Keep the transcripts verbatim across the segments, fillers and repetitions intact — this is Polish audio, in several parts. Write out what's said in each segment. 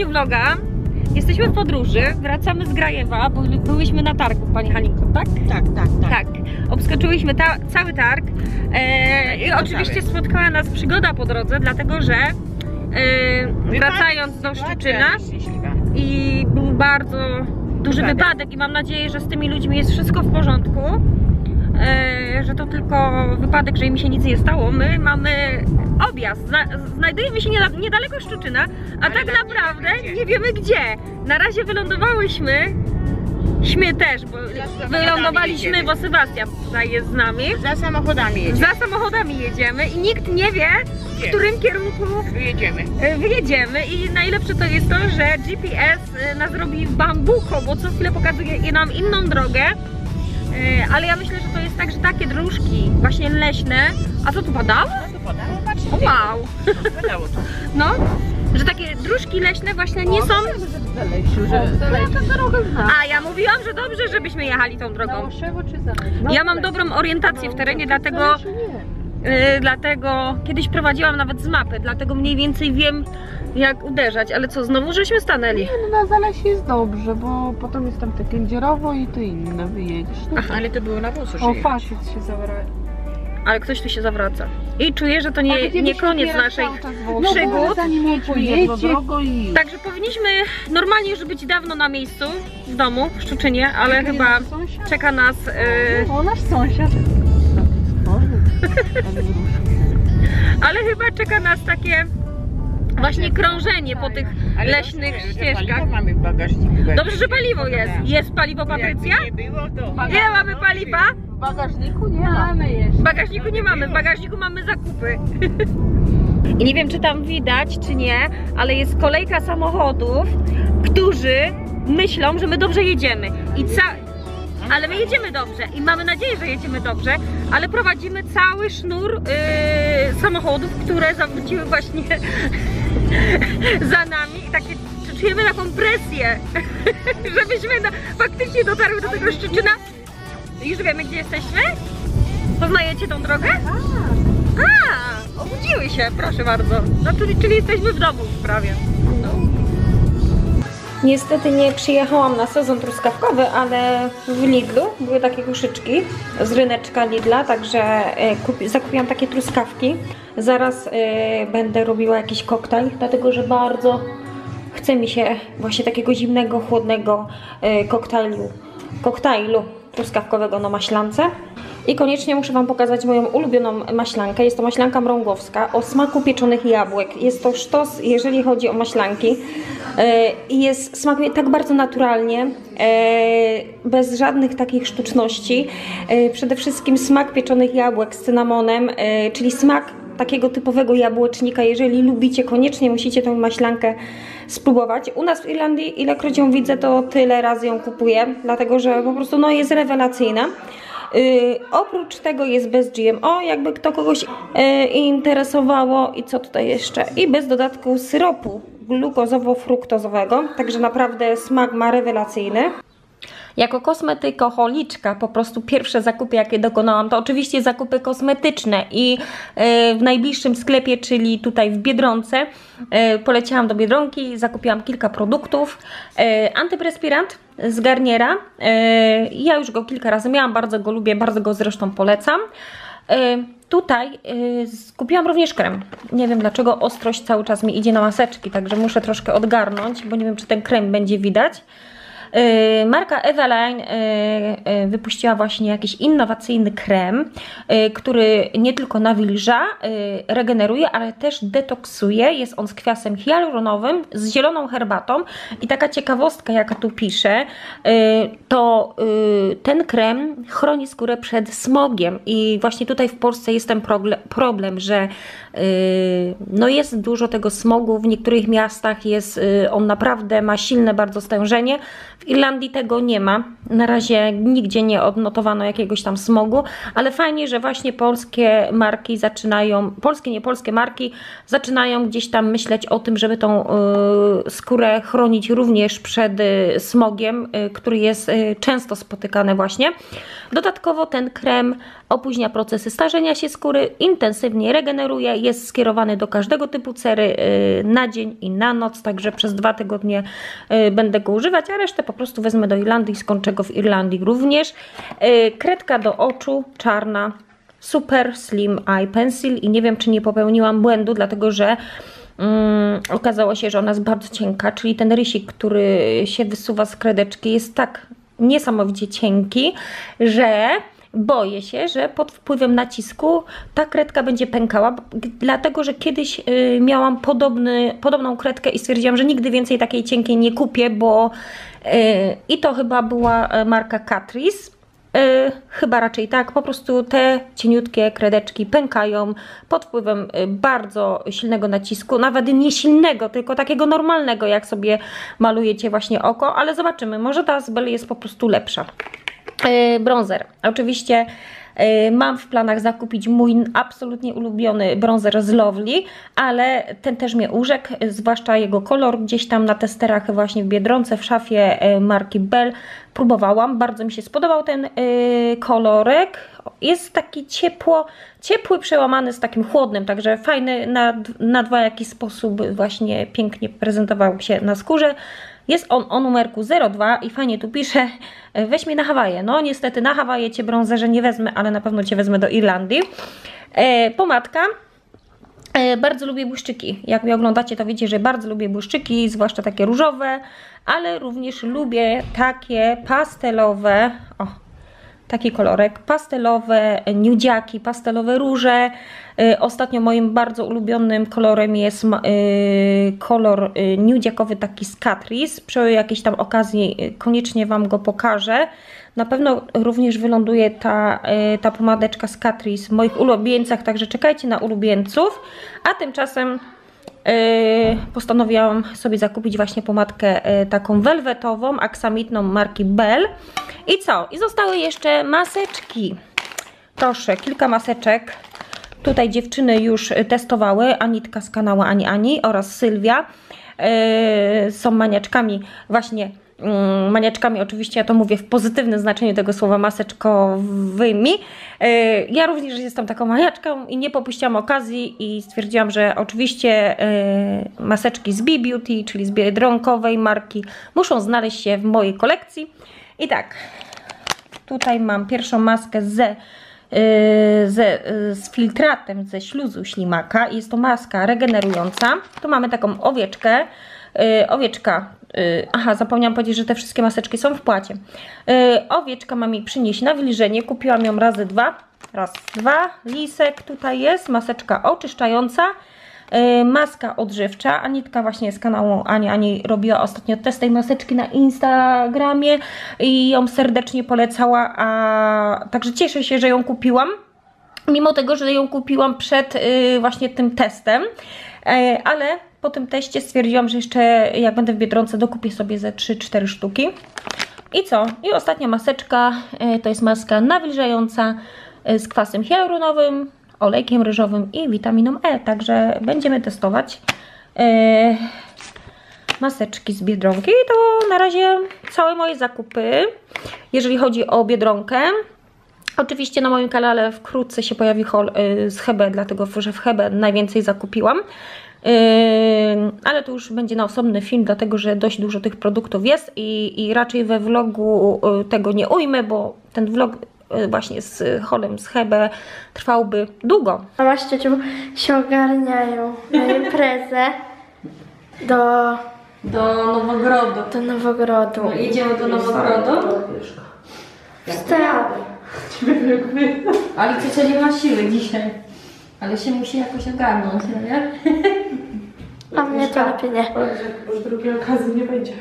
vloga. Jesteśmy w podróży, wracamy z Grajewa, bo byłyśmy na targu, pani Halinko, tak? Tak, tak, tak. Tak, obskoczyłyśmy ta, cały targ e, i oczywiście spotkała nas przygoda po drodze, dlatego że e, wracając do Szczeczyna i był bardzo duży wypadek. wypadek i mam nadzieję, że z tymi ludźmi jest wszystko w porządku, e, że to tylko wypadek, że im się nic nie stało. My mamy objazd, Zna, znajdujemy się niedaleko Szczecina, a ale tak naprawdę nie, nie wiemy gdzie. Na razie wylądowałyśmy, śmy też, bo wylądowaliśmy, bo Sebastian tutaj jest z nami. Za samochodami jedziemy. Za samochodami jedziemy i nikt nie wie, w którym kierunku wyjedziemy. wyjedziemy. I najlepsze to jest to, że G P S nas robi w bambuko, bo co chwilę pokazuje nam inną drogę. Ale ja myślę, że to jest tak, że takie dróżki właśnie leśne. A co tu padało? No to padało, patrzcie. O, wow! Padało to. No, że takie dróżki leśne właśnie nie są... A ja mówiłam, że dobrze, żebyśmy jechali tą drogą. Ja mam dobrą orientację w terenie, dlatego... Yy, dlatego kiedyś prowadziłam nawet z mapy, dlatego mniej więcej wiem, jak uderzać, ale co, znowu żeśmy stanęli? Nie, no na Zalesie jest dobrze, bo potem jest tam te Kędzierowo i to inne wyjedziesz. No, ale to było na wóz. O, facet się zawraca. Ale ktoś tu się zawraca. I czuję, że to nie, nie koniec naszych przygód. No, i... Także powinniśmy normalnie już być dawno na miejscu, w domu, w Szczecinie, ale Jaki chyba czeka nas... Yy... O, nasz sąsiad. Ale chyba czeka nas takie właśnie krążenie po tych ale leśnych dobrze, ścieżkach. Że mamy w bagażniku. Dobrze, że paliwo jest. Jest paliwo, Patrycja? Nie było, to... Nie mamy paliwa? W bagażniku nie mamy jeszcze. W bagażniku nie mamy, w bagażniku mamy zakupy. I nie wiem, czy tam widać, czy nie, ale jest kolejka samochodów, którzy myślą, że my dobrze jedziemy. I ca... Ale my jedziemy dobrze i mamy nadzieję, że jedziemy dobrze, ale prowadzimy cały sznur yy, samochodów, które zawróciły właśnie za nami i takie czujemy taką presję, żebyśmy na, faktycznie dotarły do tego Szczecina. Już wiemy, gdzie jesteśmy? Poznajecie tą drogę? A, obudziły się, proszę bardzo. No, czyli, czyli jesteśmy w domu już prawie. No. Niestety nie przyjechałam na sezon truskawkowy, ale w Lidlu były takie koszyczki z ryneczka Lidla, także kupi, zakupiłam takie truskawki. Zaraz y, będę robiła jakiś koktajl, dlatego że bardzo chce mi się właśnie takiego zimnego, chłodnego y, koktajlu, koktajlu truskawkowego na maślance. I koniecznie muszę Wam pokazać moją ulubioną maślankę. Jest to maślanka mrągowska o smaku pieczonych jabłek. Jest to sztos, jeżeli chodzi o maślanki. I jest, smakuje tak bardzo naturalnie, bez żadnych takich sztuczności. Przede wszystkim smak pieczonych jabłek z cynamonem, czyli smak takiego typowego jabłecznika. Jeżeli lubicie, koniecznie musicie tę maślankę spróbować. U nas w Irlandii, ilekroć ją widzę, to tyle razy ją kupuję, dlatego że po prostu no, jest rewelacyjna. Yy, oprócz tego jest bez G M O, jakby kto kogoś yy, interesowało. I co tutaj jeszcze? I bez dodatku syropu glukozowo-fruktozowego, także naprawdę smak ma rewelacyjny. Jako kosmetykoholiczka po prostu pierwsze zakupy, jakie dokonałam, to oczywiście zakupy kosmetyczne i yy, w najbliższym sklepie, czyli tutaj w Biedronce, yy, poleciałam do Biedronki, zakupiłam kilka produktów. Yy, antyperspirant z Garniera, yy, ja już go kilka razy miałam, bardzo go lubię, bardzo go zresztą polecam. Yy, tutaj yy, kupiłam również krem. Nie wiem dlaczego ostrość cały czas mi idzie na maseczki, także muszę troszkę odgarnąć, bo nie wiem, czy ten krem będzie widać. Yy, marka Eveline yy, yy, wypuściła właśnie jakiś innowacyjny krem, yy, który nie tylko nawilża, yy, regeneruje, ale też detoksuje. Jest on z kwiasem hialuronowym, z zieloną herbatą. I taka ciekawostka, jaka tu pisze, yy, to yy, ten krem chroni skórę przed smogiem. I właśnie tutaj w Polsce jest ten problem, że yy, no jest dużo tego smogu. W niektórych miastach jest, yy, on naprawdę ma silne bardzo stężenie. W Irlandii tego nie ma. Na razie nigdzie nie odnotowano jakiegoś tam smogu, ale fajnie, że właśnie polskie marki zaczynają, polskie, nie polskie marki zaczynają gdzieś tam myśleć o tym, żeby tą y, skórę chronić również przed y, smogiem, y, który jest y, często spotykany właśnie. Dodatkowo ten krem opóźnia procesy starzenia się skóry, intensywnie regeneruje, jest skierowany do każdego typu cery y, na dzień i na noc, także przez dwa tygodnie y, będę go używać, a resztę po prostu wezmę do Irlandii i skończę go w Irlandii również. Y, kredka do oczu, czarna, Super Slim Eye Pencil i nie wiem, czy nie popełniłam błędu, dlatego że um, okazało się, że ona jest bardzo cienka, czyli ten rysik, który się wysuwa z kredeczki, jest tak niesamowicie cienki, że boję się, że pod wpływem nacisku ta kredka będzie pękała, dlatego że kiedyś y, miałam podobny, podobną kredkę i stwierdziłam, że nigdy więcej takiej cienkiej nie kupię, bo y, i to chyba była marka Catrice. Yy, chyba raczej tak, po prostu te cieniutkie kredeczki pękają pod wpływem yy, bardzo silnego nacisku, nawet nie silnego, tylko takiego normalnego, jak sobie malujecie właśnie oko, ale zobaczymy, może ta z Belle jest po prostu lepsza. Yy, bronzer, oczywiście yy, mam w planach zakupić mój absolutnie ulubiony bronzer z Lovely, ale ten też mnie urzekł, zwłaszcza jego kolor, gdzieś tam na testerach właśnie w Biedronce, w szafie yy, marki Belle próbowałam, bardzo mi się spodobał ten yy, kolorek, jest taki ciepło, ciepły przełamany z takim chłodnym, także fajny na, na dwa jakiś sposób właśnie pięknie prezentował się na skórze. Jest on o numerku zero dwa i fajnie tu pisze, weź mnie na Hawaje. No niestety na Hawaje Cię bronzerze nie wezmę, ale na pewno Cię wezmę do Irlandii. E, pomadka. E, bardzo lubię błyszczyki. Jak mnie oglądacie, to wiecie, że bardzo lubię błyszczyki, zwłaszcza takie różowe, ale również lubię takie pastelowe, o, taki kolorek, pastelowe nudziaki, pastelowe róże. Yy, ostatnio moim bardzo ulubionym kolorem jest yy, kolor yy, nudziakowy, taki z Catrice. Przy jakiejś tam okazji yy, koniecznie Wam go pokażę. Na pewno również wyląduje ta, yy, ta pomadeczka z Catrice w moich ulubieńcach, także czekajcie na ulubieńców. A tymczasem Yy, postanowiłam sobie zakupić właśnie pomadkę yy, taką welwetową, aksamitną marki Belle. I co? I zostały jeszcze maseczki. Proszę, kilka maseczek. Tutaj dziewczyny już testowały, Anitka z kanału Ani Ani oraz Sylwia. Yy, są maniaczkami właśnie, yy, maniaczkami oczywiście, ja to mówię w pozytywnym znaczeniu tego słowa, maseczkowymi. Yy, ja również jestem taką maniaczką i nie popuściłam okazji i stwierdziłam, że oczywiście yy, maseczki z B-Beauty, czyli z biedronkowej marki, muszą znaleźć się w mojej kolekcji. I tak, tutaj mam pierwszą maskę ze Z, z filtratem ze śluzu ślimaka. Jest to maska regenerująca. Tu mamy taką owieczkę. Yy, owieczka, yy, aha, zapomniałam powiedzieć, że te wszystkie maseczki są w płacie. Yy, owieczka ma mi przynieść nawilżenie. Kupiłam ją razy dwa. Raz, dwa. Lisek tutaj jest. Maseczka oczyszczająca. Yy, maska odżywcza. Anitka właśnie z kanału Ani Ani robiła ostatnio test tej maseczki na Instagramie i ją serdecznie polecała, a także cieszę się, że ją kupiłam, mimo tego, że ją kupiłam przed yy, właśnie tym testem, yy, ale po tym teście stwierdziłam, że jeszcze jak będę w Biedronce, dokupię sobie ze trzy cztery sztuki. I co? I ostatnia maseczka, yy, to jest maska nawilżająca yy, z kwasem hialuronowym, olejkiem ryżowym i witaminą E, także będziemy testować yy, maseczki z Biedronki. I to na razie całe moje zakupy, jeżeli chodzi o Biedronkę. Oczywiście na moim kanale wkrótce się pojawi haul yy, z Hebe, dlatego że w Hebe najwięcej zakupiłam. Yy, ale to już będzie na osobny film, dlatego że dość dużo tych produktów jest i, i raczej we vlogu yy, tego nie ujmę, bo ten vlog właśnie z holem z Hebe trwałby długo. Mama z ciocią się ogarniają na imprezę do... Do Nowogrodu. do Nowogrodu. No, jedziemy do Nowogrodu. Wstęp. Ale ciocia nie ma siły dzisiaj. Ale się musi jakoś ogarnąć, no nie? A mnie to lepiej nie. Już drugiej okazji nie będzie.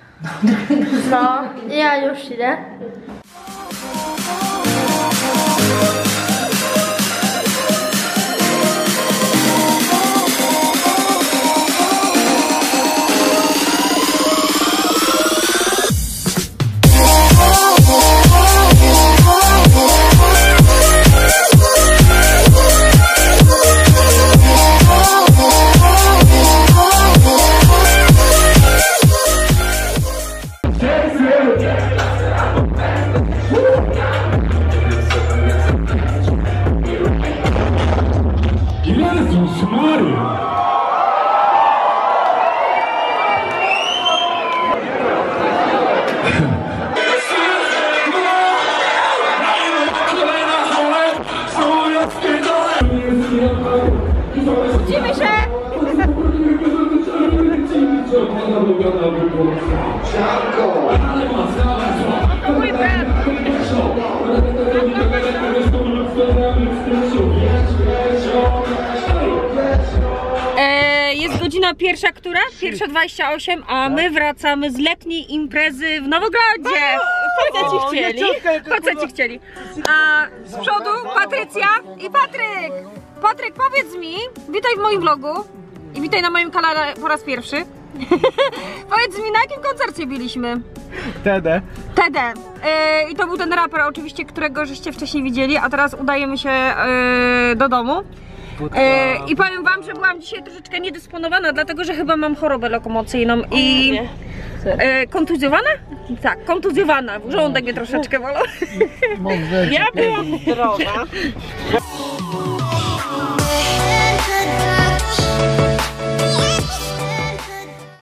No, ja już idę. Mój brat. E, jest godzina pierwsza, która? Pierwsza dwadzieścia osiem, a my wracamy z letniej imprezy w Nowogrodzie. Faceci chcieli. Faceci chcieli. A z przodu Patrycja i Patryk. Patryk, powiedz mi, witaj w moim vlogu i witaj na moim kanale po raz pierwszy. Powiedz mi, na jakim koncercie byliśmy? Tedę. Tedę. E, I to był ten raper oczywiście, którego żeście wcześniej widzieli, a teraz udajemy się e, do domu. E, I powiem wam, że byłam dzisiaj troszeczkę niedysponowana, dlatego że chyba mam chorobę lokomocyjną i e, kontuzjowana? Tak, kontuzjowana. Żołądek mnie troszeczkę bolał. Ja byłam zdrowa.